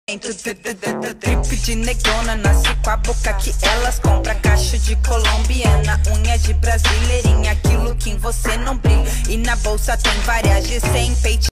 Trip de negona, nasce com a boca que elas compram. Caixa de colombiana, unha de brasileirinha, aquilo que em você não brilha. E na bolsa tem várias de 100 peito.